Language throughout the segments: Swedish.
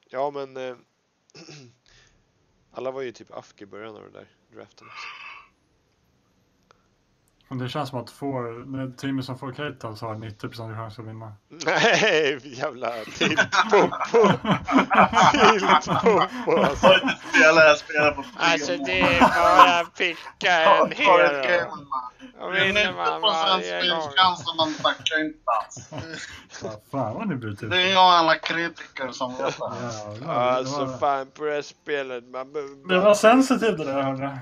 Ja, men alla var ju typ afk i början av det där draften också. Och det känns som att när teamet som får Keitas har 90% chans att vinna. Nej, jävla Tilt-Poppo. Tilt-Poppo alltså. Jag spelar på Alltså det är bara att picka en hero. Och vinner man varje gång. Som man tackar inte alls. Ja, fan vad ni bryter ut. Det är jag alla kritiker som vet det. Jävlar, Alltså fan på det här spelet. Det var sensitivt det där, hörde.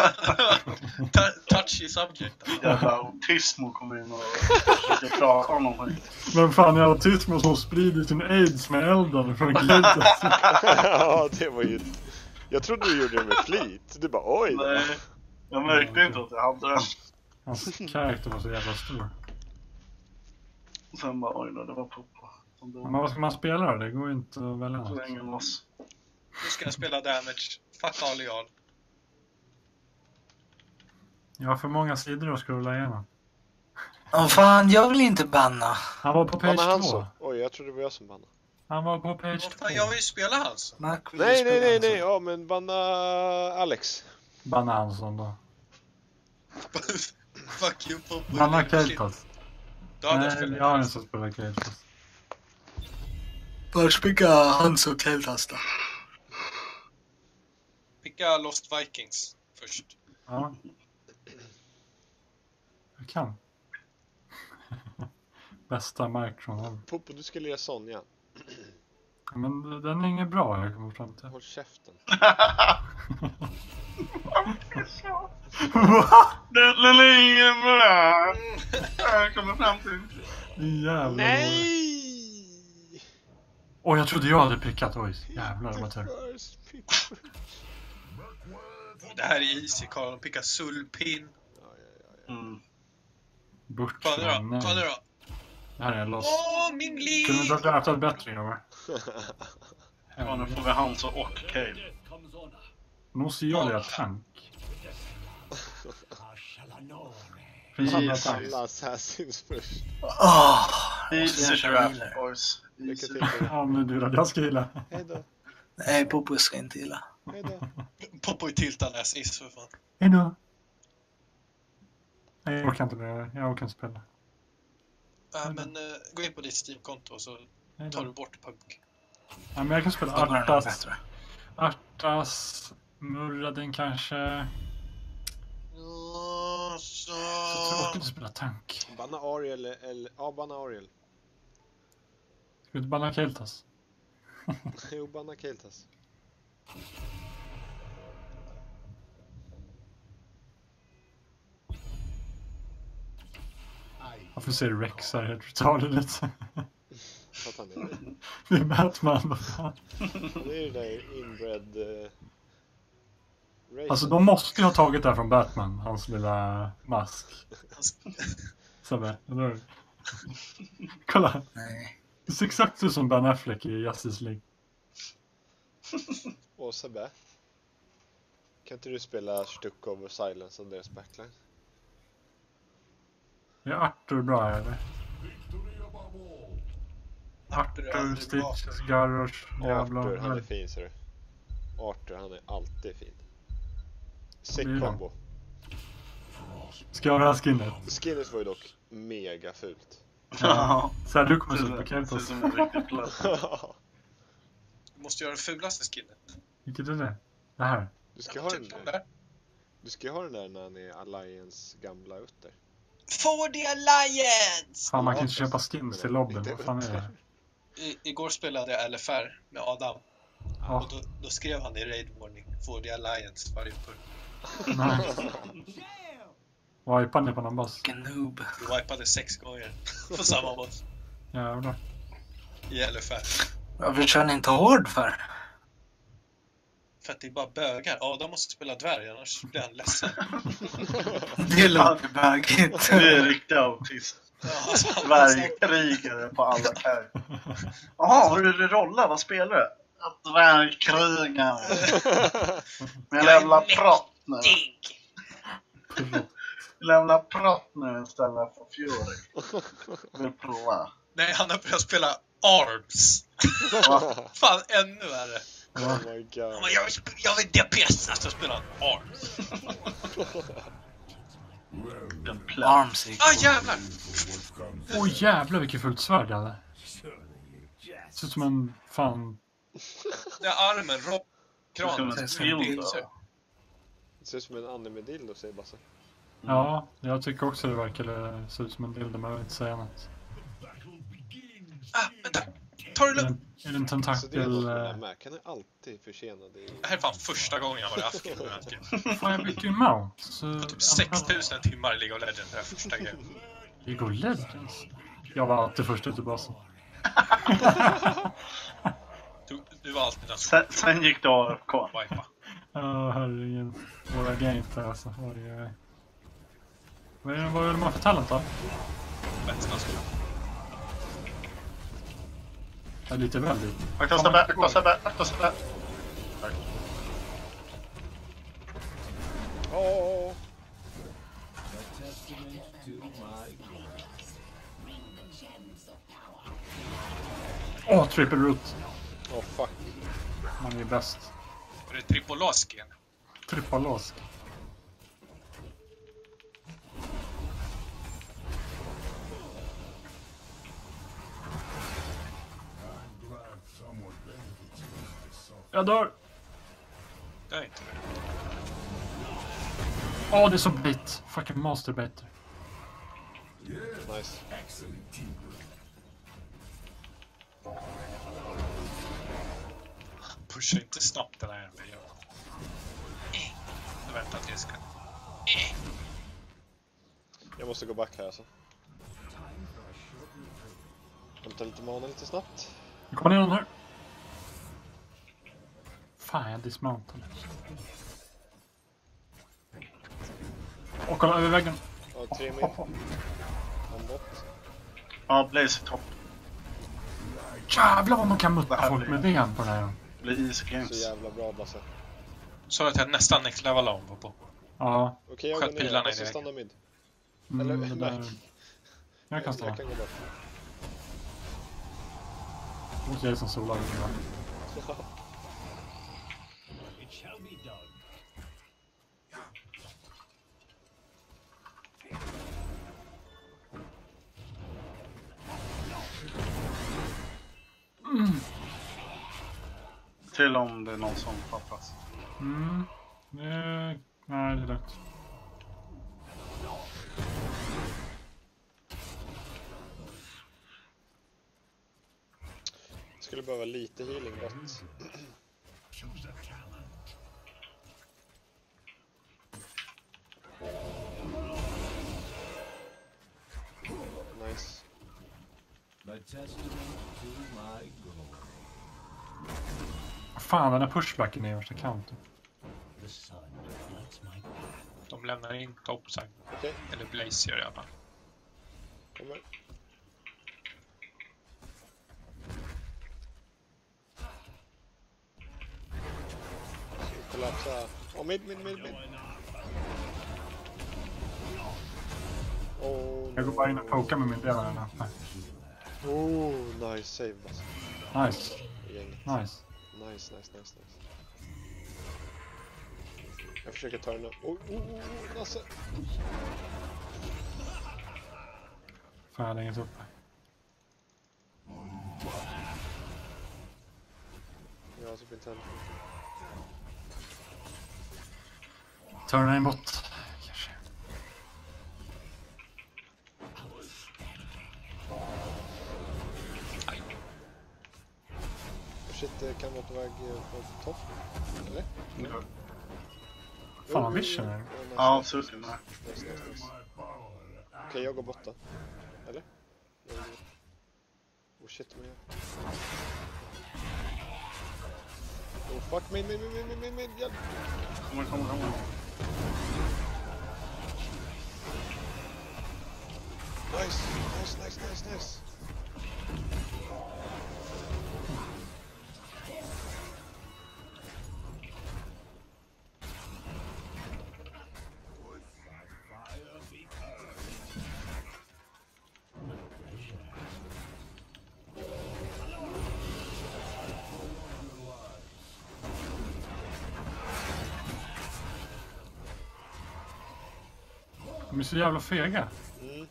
Touchy subject. Jävla autism kommer in och försöker prata om någonting. Men fan, jag har autism som sprider sin aids med elden från Keitas. Ja, det var ju... Jag trodde du gjorde det med flit. Du bara, oj. Nej, jag märkte inte att jag hade den. Hans karaktär var så jävla stor. Sen bara, oj då, det var Poppo. Men vad ska man spela då? Det går ju inte att välja något. Slänger loss. Nu ska jag spela damage. Fuck all y'all. Jag har för många sidor att scrolla igenom. Åh fan, jag vill inte banna. Han var på page Banna han 2. så? Oj, jag trodde det var jag som bannade. Han var på page Vad 2. fan, jag vill ju spela hans. Mac vill spela Nej. alltså. Ja, men banna Alex. Banna Hansson då. Fuck you, Poppo. Banna Keitas. Då hade jag Nej, spelat jag har en hans. som spelar Keitas. Först picka Hans och Keitas då. Picka Lost Vikings först. Ja. Jag kan. Bästa mark från honom. Poppo, du ska lira Sonja. Men den är inget bra, jag kommer fram till. Håll käften. Den är ingen bra. Jag kommer fram till. Jävlar. Nej! Åh, jag trodde jag hade pickat. Oj, jävlar vad tur. Det här är easy, Karl. De pickar Sulpin. Mm. Bort Kolla nu från då, kolla nu nej. då. Det här är en loss. Åh, min Kunde liv! du ha draftat bättre, grabbar? Ja, nu får vi Hans och Cale. Nu måste jag lira tank. Finns andra tank? Alla assassins först. Easy draft, boys. Lycka till. Ja, men du då, jag ska gilla. Hejdå. Nej, Poppo ska inte gilla. Hejdå. Poppo i tiltan läs is för fan. Hejdå. Nej, jag orkar inte det. Jag orkar inte spela. Men gå in på ditt Steam-konto så Hejdå. tar du bort punk. Ja, men jag kan spela Då går det nog Artas. bättre. Artas. Murraden kanske. Så tråkigt att spela tank. Banna Ariel eller... Ja, banna Ariel. Ska vi inte banna Keitas? Jo, banna Keitas. Varför ser du Rex här helt retarded? För att han är... Det är Batman, vad fan. Han är ju det där inbred... race. Alltså de måste ju ha tagit det här från Batman, hans lilla mask. Sebbe, eller hur? Kolla, Nej. det ser exakt ut som Ben Affleck i Justice League. Och Sebbe. Kan inte du spela Stuck Over Silence av deras backline? Är Arthur bra här, eller? Arthur är Arthur, aldrig bra. Stitches, Garrosh, Arthur, han är jävlar. fin, ser du. Arthur, han är alltid fin. Sick Blir det? combo. Ska jag ha det här skinnet? Skinnet var ju dock mega fult. Ja. Så här, du kommer se på Ser Keitas. som en riktigt plats. Du måste göra det fulaste skinnet. Vilket är det? Det här. Du ska ha den Typ de där. där. Du ska ha den där när han är Alliance gamla utter. For the Alliance! Fan, man kan Ja, inte köpa skins till lobbyn. inte Vad fan är det? Igår spelade jag LFR med Adam. Ja, Och då skrev han i raid warning For the Alliance varje purr. nej. Wipa ni på någon boss? Vilken noob. Vi wipade 6 gånger på samma boss Jävlar. i LFR. Varför kör ni inte hård för? För att det är bara bögar. Adam måste spela dvärg annars blir han ledsen. Det låter bögigt. Det är riktigt autist. Ja, alltså, Dvärgkrigare på alla kär. Jaha, hur är det rolla? Vad spelar du? Dvärgkrigare. Men jag lämnar prat nu. Lämna prat nu istället för Fury. Vill prova. Nej, han har börjat spela Arms. Fan, ännu värre. Oh my god. Men jag vill DPS, alltså spela Arms. Arms är Jävlar! Jävlar vilket fullt svärd jag hade. Ser ut som en fan... Det är armen, kranen. Det ser ut som en anime-dildo, säger Basse. Ja, jag tycker också det verkar se ut som en dildo, men jag vill inte säga något. Vänta! Ta det lugnt! Är det en Så det är tentakel... något med den här. Kan är alltid försenad. Det här är fan första gången jag har haft det. Fan, jag bytte ju mount. Så... Typ 6000 timmar i League of Legends, det här första grejen. League of Legends? Jag var alltid först ut i basen. Du var alltid den som Sen gick det AFK. wipa. Ja, herregud. Våra games där alltså. Oj. Vad är det man för talent då? Vätskansskolan. Ja, lite väldigt. Akta Sebbe. Tack. Triple root. Fuck. Man är bäst. Var det Tripolosken? Trippalosk. Jag dör! Det är inte Det är så bait. Fucking masterbait. Nice. Pusha inte snabbt den här miljön. Du väntar tills jag ska... Jag måste gå back här alltså. Hämta lite mana lite snabbt. Nu kommer ner någon här. Fan, jag dismountade. Och kolla över väggen. Ja, 3 mil. En bot. Ja, Blaze topp. Jävlar vad man kan mutta Det här folk blir- med VM på det här. Det blir easy Så games. jävla bra Basse. Så att jag nästan next level om på. Ja. Okej, jag Sköt går ner. pilarna Jag i ska väggen. stanna mid. Eller, Eller, nej. Jag kan stanna. Jag kan gå bort. Mot dig som solar lite grann. Till om det är någon som fattas. Nej, det är lugnt. Skulle behöva lite healing bot. Nice. Fan, den här pushbacken är i värsta counter. De lämnar in topside. Okej, Eller Blaze gör det i alla fall. kommer. Kollapsa. Mid. Jag går bara in och pokar med min delare. Nice save alltså. Nice. Gänget. Nice. Nice. Jag försöker ta den upp. Nasse. Fan, jag hade inget uppe. Jag har typ inte heller. Turna in bot. Kanske. Shit, det kan vara på väg på topp. Eller? Fan, vad vision är det? Ja, absolut. Nej. Nice. Okej, jag går borta. Eller? Shit, men jag... fuck, min, hjälp! Kommer. Nice. De är så jävla fega. Mm.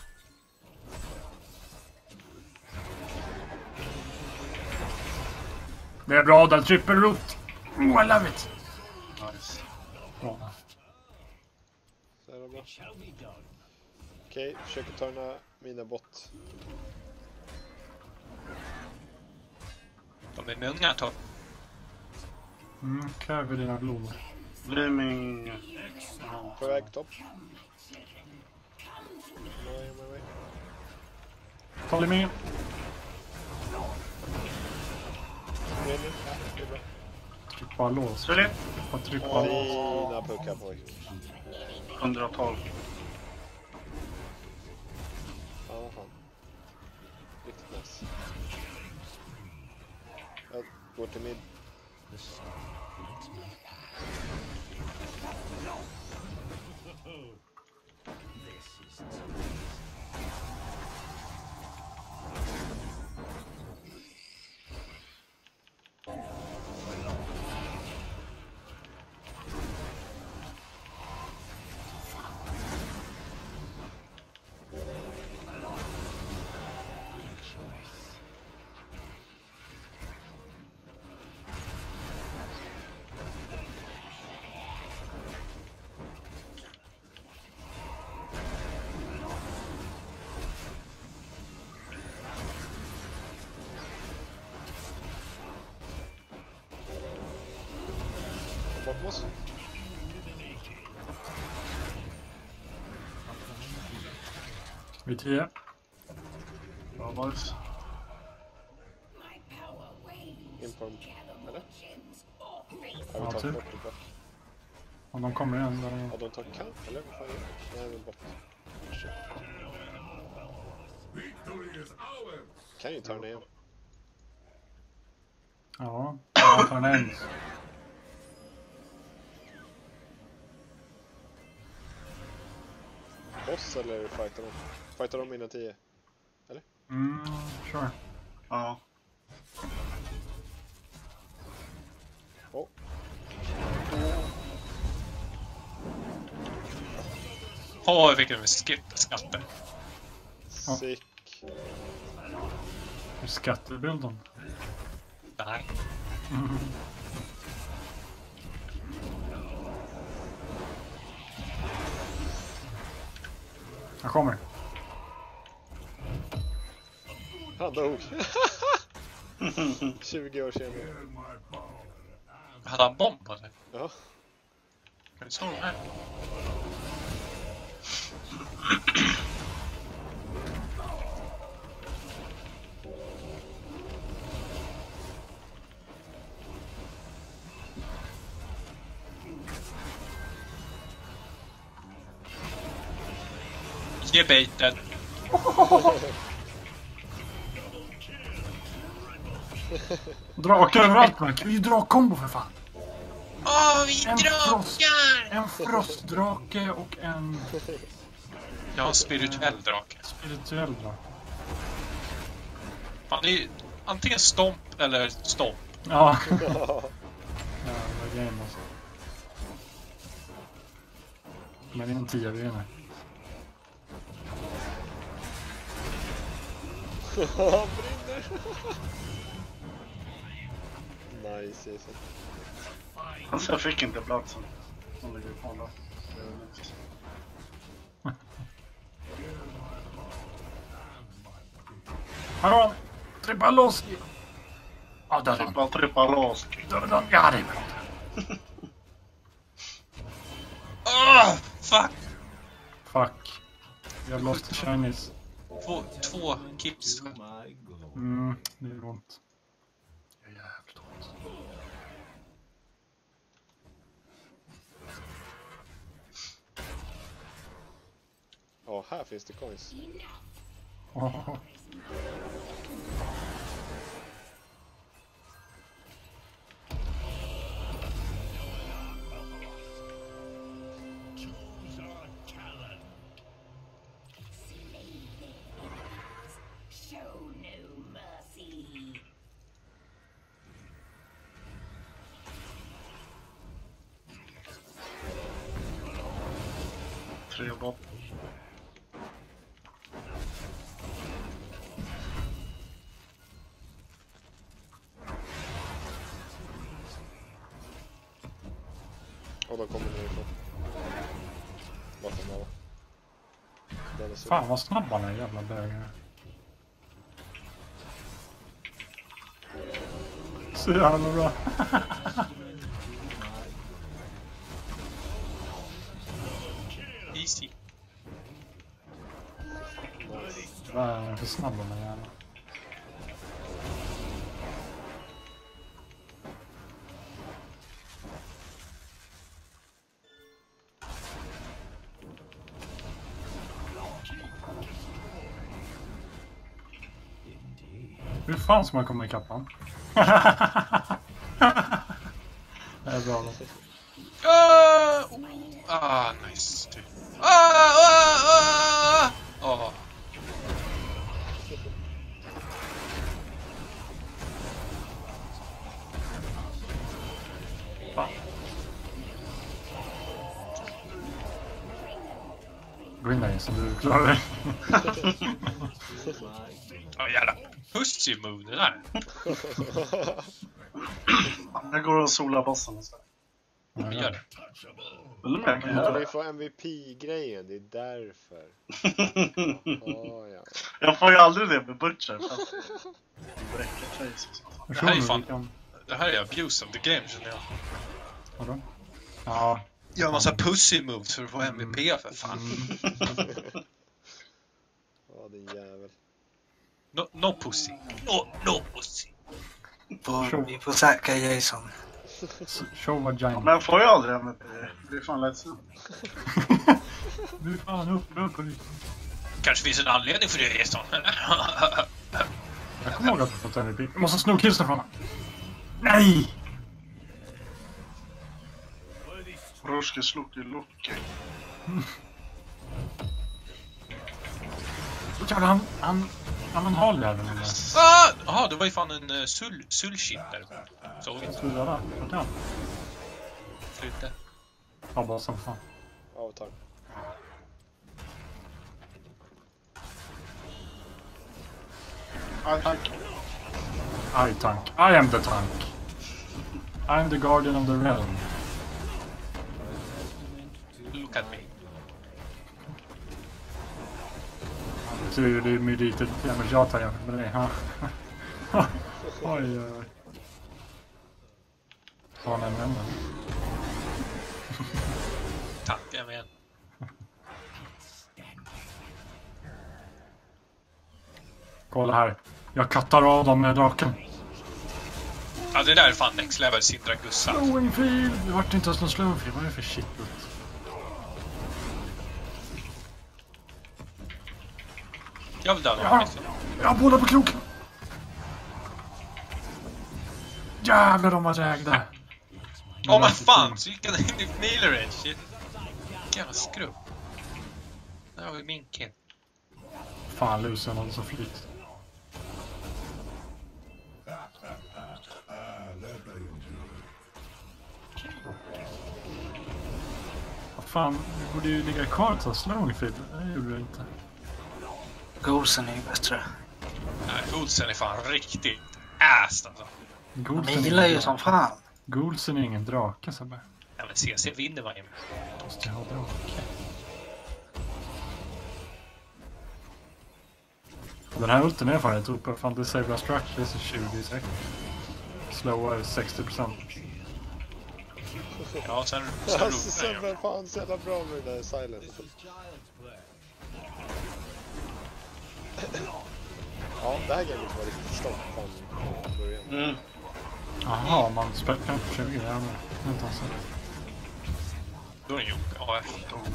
Det är bra, den triple root. Oh, I love it. Nice. Bra. Så är det bra. Okej, försöker turna mina bot. De är unga topp. Kräver dina blommor. Blooming. På väg topp. Nej. Ta limingen. Det är bra. Tryck bara lås. Sölj. Tryck bara lås. Fina puckar pojk. 112. Ja, vad fan. Riktigt nice. Jag går till mid. Bort med oss. Vi 10. Bra boys. In på dem. Eller? Ja, Har vi typ. tagit bort det bra? Och de kommer igen. Där de... Har de tagit kamp? Eller vad fan är det? Nej, det är bort. Kan ju turna igen. Ja, jag tar en en. Oss eller fightar de? Fightar de innan 10? Sure. Ja. Oh. Åh, vilken skatter. Sick. Hur skattebilden? Nej. Jag kommer. Han dog. 20 år senare. Hade han bomb på sig? Ja. Kan du slå den här? Ge baiten. Drakar överallt, man. Kan vi ju dra-kombo för fan? Åh, vi En drakar! En frostdrake och en Jag har en spirituell drake. spirituell drake. Fan, det är antingen stomp eller stomp. Ja. Jävla game alltså. Men en 10 vinner. Han brinner. Nice, Jason. Alltså jag fick inte platsen. Som ligger på då. Hallå! Trippa loss! Ja, död han. Trippa lås. Död han. Ja, det är bra. Åh, fuck! Fuck. Jag har lost Chinese. Två kips. Det är ont. Det är jävligt ont. Ja, här finns det coins. Oh. 3 bot. Och då kommer ni ifrån. Bakom alla. Fan vad snabba den jävla bögen. Så jävla bra. Easy. Vad är det för snabba den jävla? Hur fan ska man komma i kappan? Det är bra då. Nice. Fan. Gå in där in så du klarar dig. Jävla pussy move det där. Jag går och solar bossen och så. Vi gör det. Eller mer kan jag Ja, göra. ni får MVP-grejen, det är därför. Ja. Jag får ju aldrig det med Butcher. Det här är fan. Det här är abuse of the game känner jag. Vadå? Ja. Gör massa pussy moves för att få MVP för fan. Ja, din jävel. No pussy. No pussy. Vi får säkra Jason. Show vad giant. Men jag får ju aldrig MVP. Det blir fan ledsen. Du är fan upprörd på riktigt. Kanske finns en anledning för det, Jason. Jag kommer ihåg att du fått MVP. Jag måste sno kills från. Nej! Ruske slog i Loki. Jävlar, han har jäveln eller? Jaha, det var ju fan en sulshit där. Såg inte. Tror du det? Okej. Sluta. Ja, bara som fan. Ja, tack. Tack. I tank. I am the tank. I am the guardian of the realm. Look at me. Så det är ju lite jävla jata jämfört med dig. Ha. Oj, oj. Har han en vän? Tack, jag men. Kolla här. Jag kattar av dem med draken. Ja, det där är fan next level Sindra Gussa. Slowing field. Det vart inte ens någon slowing field. Vad är det för shit? Jag vill döda Jag har båda på kroken. Jävlar de var rägda. Åh men fan, så gick jag in i Mailer Edge. Shit. Jävla skrubb. Det här var ju min kid. Fan, lusen håller så flyt. Vad fan, du borde ju ligga kvar och ta slowing field. Det gjorde du inte. Golsen är ju bättre. Nej, Olsen är fan riktigt ass alltså. Men gillar ju som fan. Golsen är ingen drake, Sebbe. Ja men CC vinner man ju. Måste jag ha drake. Den här ulten är fan rätt uppe. Fan, disabla structures är 20 säkert. Slowa är 60%. Ja, sen Alltså, Sebbe, fan så jävla bra med det där silence. Ja, det här gamet var riktigt stopp från början. Jaha, man spelar på 20. Ja, men inte alls. Då är det ju AF.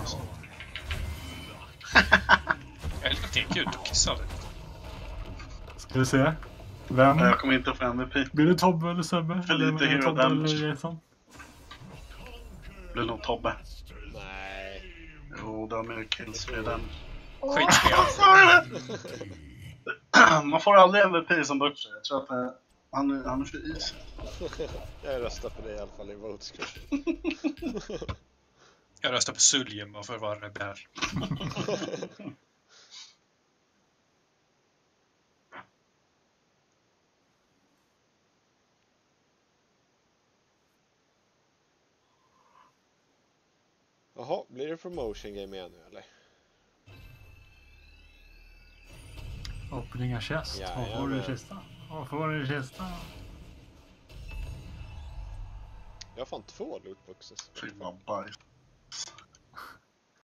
Eller tänker ut och kissade. Ska vi se. Vem? Jag kommer inte få MVP. Blir det Tobbe eller Sebbe? För lite hero Tobbe damage. eller Jason? Det blir nog Tobbe. Nej. Jo, det har mer kills redan. Skitspel. Man får aldrig MVP som Butcher. Jag tror att han är för easy. Jag röstar på dig i alla fall i votes. Jag röstar på Suljem och för att vara rebell. Jaha, blir det promotion game igen nu eller? Opening a chest. Ja, Vad får du i kistan? Vad får du i kistan? Jag har fan 2 lootboxes. Fy vad bajs.